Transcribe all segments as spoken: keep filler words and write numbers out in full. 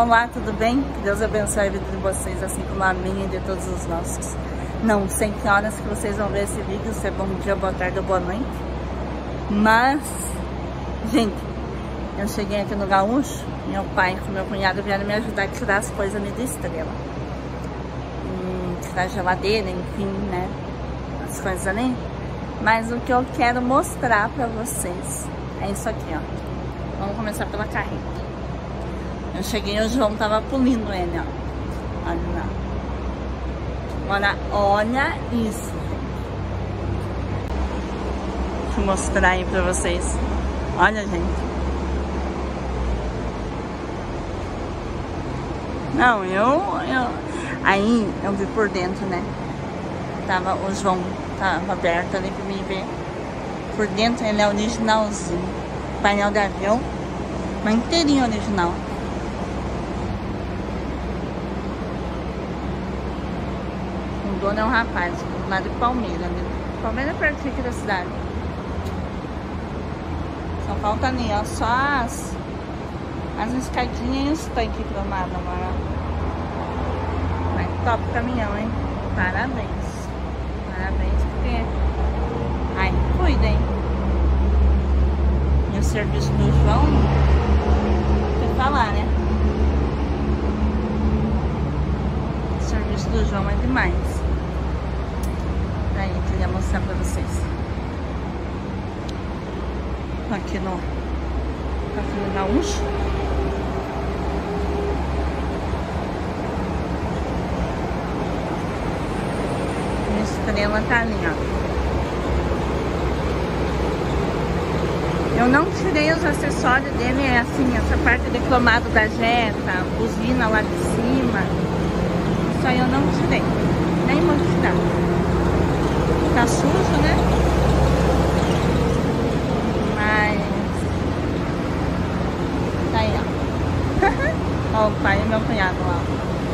Olá, tudo bem? Que Deus abençoe a vida de vocês, assim como a minha e de todos os nossos. Não sei que horas que vocês vão ver esse vídeo, se é bom dia, boa tarde ou boa noite. Mas, gente, eu cheguei aqui no Gaúcho, meu pai e meu cunhado vieram me ajudar a tirar as coisas ali da Estrela. Hum, tirar a geladeira, enfim, né? As coisas ali. Mas o que eu quero mostrar pra vocês é isso aqui, ó. Vamos começar pela carreta. Eu cheguei e o João tava pulindo ele, ó. Olha lá. Agora, olha isso, gente. Deixa eu mostrar aí pra vocês. Olha, gente. Não, eu, eu... Aí, eu vi por dentro, né? Tava, o João tava aberto ali pra mim ver. Por dentro ele é originalzinho. Painel de avião, mas inteirinho original. O dono é um rapaz, lá de Palmeira. Né? Palmeira é perto aqui da cidade. Só falta ali, ó, só as, as escadinhas e os tanques cromados agora. Mas top caminhão, hein? Parabéns. Parabéns, porque... Ai, cuidem. E o serviço do João, tem que falar, né? O serviço do João é demais. Aí, eu queria mostrar pra vocês. Aqui no... Aqui no Gaúcho. A Estrela tá ali, ó. Eu não tirei os acessórios dele, é assim, essa parte de cromado da jeta, buzina lá de cima. Isso aí eu não tirei, nem vou tirar. Tá sujo, né? Mas... Tá aí, ó. Ó o pai e meu cunhado lá.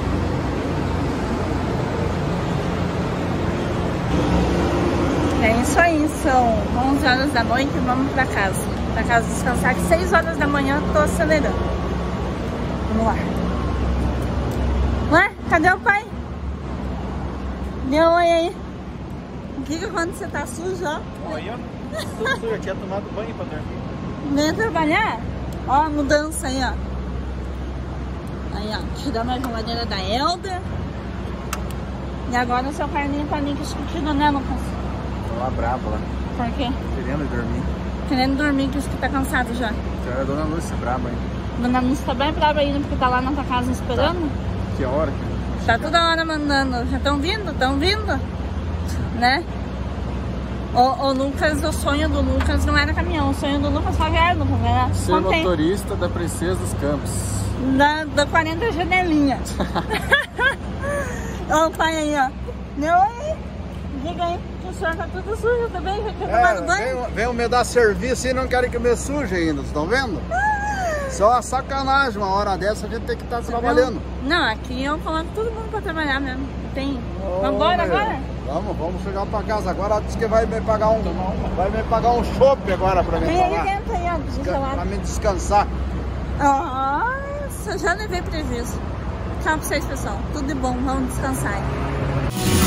É isso aí, são onze horas da noite e vamos pra casa. Pra casa descansar, que seis horas da manhã eu tô acelerando. Vamos lá. Ué, cadê o pai? Dê um oi aí. O que que quando você tá sujo, ó? Olha, tudo sujo, eu tinha tomado banho pra dormir. Vem trabalhar? Ó, a mudança aí, ó. Aí, ó, tirando a geladeira da Elda. E agora o seu Carlinho tá ali discutindo, né, Lucas? Tô lá bravo lá. Por quê? Querendo dormir. Querendo dormir, que isso que tá cansado já. A dona Lúcia é brava ainda. Dona Lúcia tá bem brava ainda porque tá lá na tua casa esperando. Tá. Que hora que Tá toda hora mandando. Já estão vindo? Estão vindo? Né? O, o Lucas, o sonho do Lucas não era caminhão. O sonho do Lucas só era Lucas, era ser contém. motorista da Princesa dos Campos. Da, da quarenta janelinhas. Ó o pai aí, ó. Oi, diga aí que o senhor tá tudo sujo também. Já tinha tomado banho? Vem, vem me dar serviço e não querem que eu me suje ainda, vocês estão vendo? Só a sacanagem, uma hora dessa a gente tem que estar tá trabalhando. Não, aqui eu coloco todo mundo pra trabalhar mesmo. Tem. Oh, vamos embora agora? Vamos, vamos chegar pra casa agora. Diz que vai me pagar um, vai me pagar um chopp agora pra mim. Vem aí dentro aí, ó, Desca pra me descansar. Nossa, já levei prejuízo. Tchau pra vocês, pessoal. Tudo de bom, vamos descansar aí.